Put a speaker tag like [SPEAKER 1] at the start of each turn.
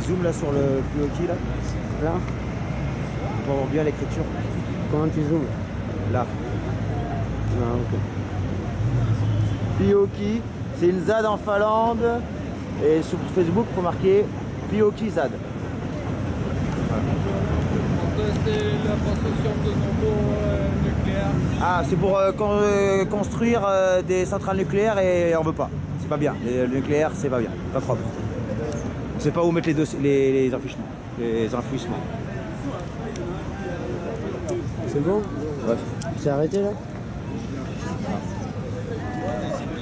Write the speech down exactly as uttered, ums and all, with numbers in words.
[SPEAKER 1] zoom là sur le Pioki là.
[SPEAKER 2] Là.
[SPEAKER 1] Pour voir bien l'écriture.
[SPEAKER 2] Comment tu zoomes?
[SPEAKER 1] Là.
[SPEAKER 2] Ah, ok.
[SPEAKER 1] Pioki, c'est une Z A D en Finlande. Et sur Facebook, il faut marquer Pioki Z A D.
[SPEAKER 3] C'est la construction de nouveaux euh, nucléaires.
[SPEAKER 1] Ah, c'est pour euh, con euh, construire euh, des centrales nucléaires et on veut pas. C'est pas bien. Le, le nucléaire, c'est pas bien. Pas propre. On sait pas où mettre les, deux, les, les enfouissements. Les enfouissements.
[SPEAKER 2] C'est bon?
[SPEAKER 1] Ouais.
[SPEAKER 2] C'est arrêté là?